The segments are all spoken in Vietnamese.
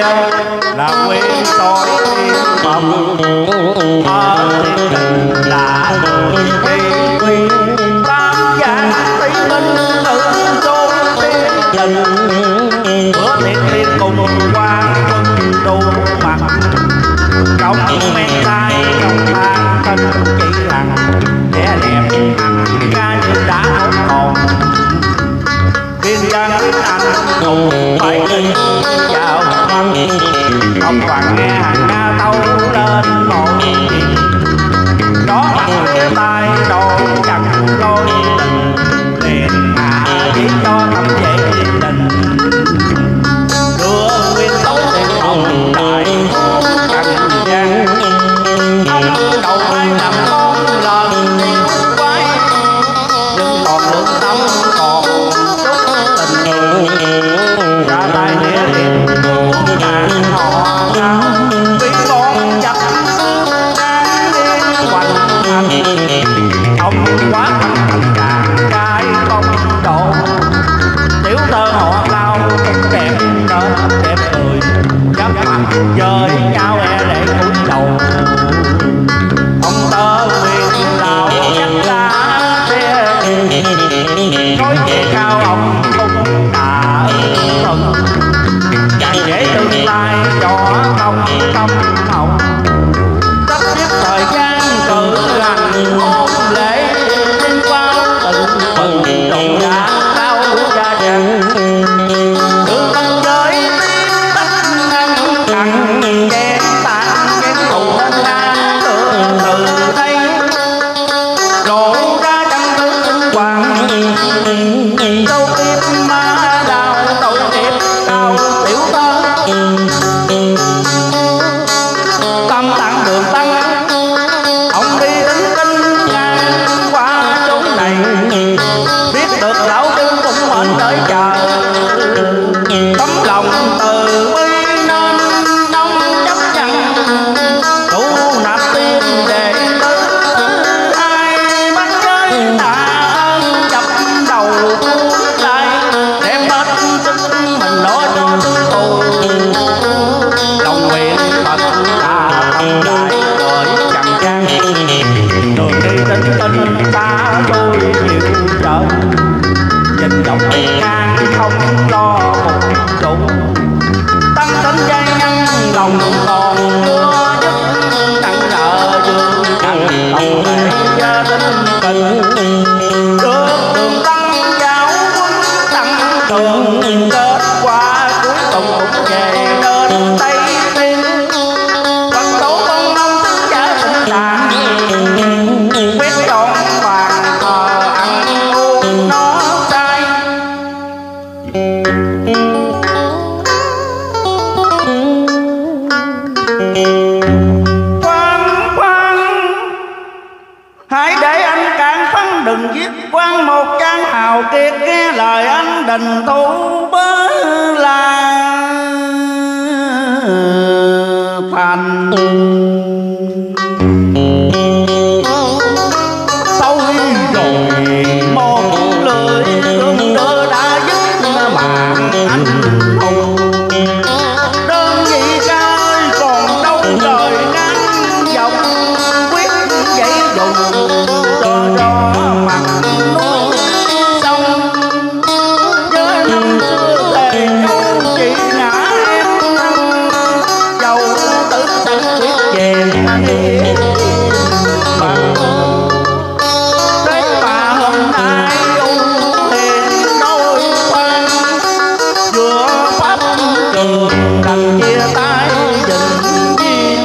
là quyền soi thiên mộng ở thiên đình là kỳ quyền tam giang tỷ minh tự chôn thiên đình bữa tiệc liên cùng quan quân đủ mặt công men tay trong thang thân chỉ hằng vẻ đẹp hằng ca như đã hồn viên dân anh cùng phải đi vào văn ông hoàng nghe hàng nga tấu lên một chuyện đó mặt phía tay đồ chẳng lôi tình liền hạ chỉ cho tâm dễ thiên đình đưa nguyên tấu tiền ông đại trần gian ông đầu hai năm con lần quay nhưng còn lương tâm còn chút tình ra tay nghĩa liệt ngàn họ nhau vì con chặt đang điên hoành hành ông quá thành chàng trai không độ tiểu tơ họ lao cũng đẹp nên đẹp người giáp mặt chơi nhau e để cúi đầu ông tơ quyền lão nhắc ra xe nói về cao ông cũng đã ơn chàng dễ tương lai cho không tâm hồng sắp xếp thời gian cử hành hôn lễ liên quan tự mừng đồng đã cao gia đình đường tân giới tiếng tất ngăn cặn chén tàn chén thù hơn ngang từ đây lộ ra chân tướng hoàng đâu tiếp ma đào tội nghiệp cao tiểu tơ tâm tạng đường tăng ông đi đến kinh ngang qua chỗ này biết được lão trưng cũng mệnh đợi chờ tấm lòng từ bi nên ông chấp nhận đủ nạp tiền để tư ai bắt giới tạ ơn dập đầu lại đem hết sức mình lo cho tư thù lòng nguyện phật là tâm đại bởi chẳng gian đường đi tinh tinh xa tôi chịu chở nhìn dòng ngang không lo một trụ tăng tính dây nhân lòng còn chưa dứt nặng nợ dương chẳng lòng để gia đình cần được đường tăng giáo quân tăng thường kết quả cuối cùng cũng về đến Tây Thiên Phật tổ con ông tướng giả sinh tàn quyết chọn bàn thờ ăn uống nó sai khoan khoan hãy để anh cản phăng đừng giết quan một trang hào kiệt nghe lời anh đình thủ bớ là thành tôi rồi một lưỡi cương đưa đã dứt mạng anh hùng đơn vị ca ơi còn đâu trời ngắn dòng quyết dãy dùng cho mặt núi sông nhớ năm xưa thề câu chị ngã em dầu tử tận quyết về đi bằng thế mà hôm nay ung hiền đôi quan vừa pháp trường đành chia tay dình duyên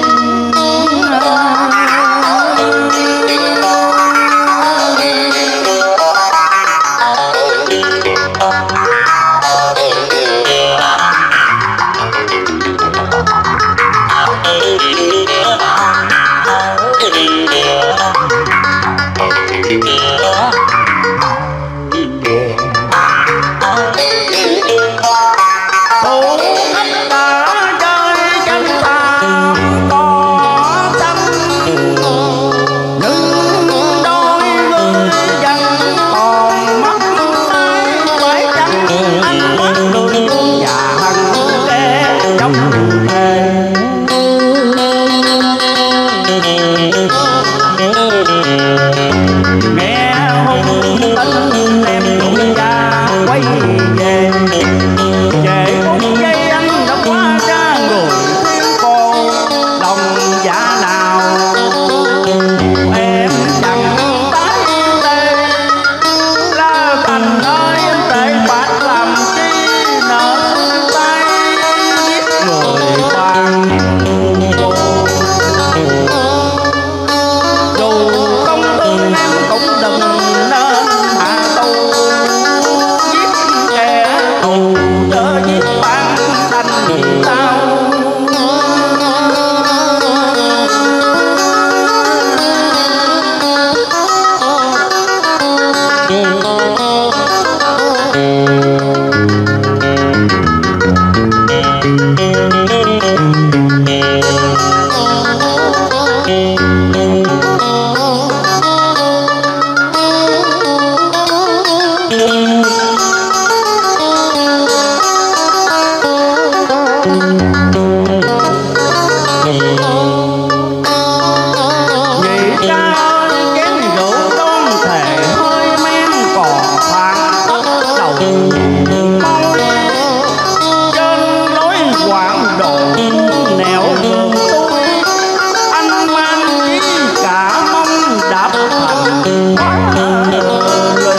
thủ ách đã chơi Nhị ca ơi chén rượu đón thề hơi men còn phản đầu môi trên lối quảng độ nẻo đường tôi anh mang chí cả mong đạp thành hóa lùi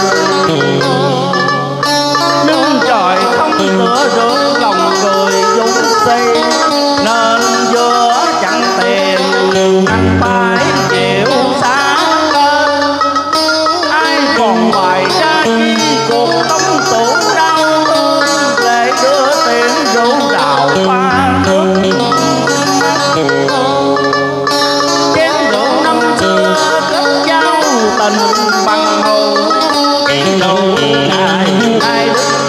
nhưng trời không tựa được lòng người dũng si nên giữa chẳng tiền anh phải chịu xa cơ ai còn bài ra chi cuộc tống tủ đau để đưa tiền rượu đào pha nước chén rượu năm xưa kết giao tình bằng hữu chén rượu ngày ai đức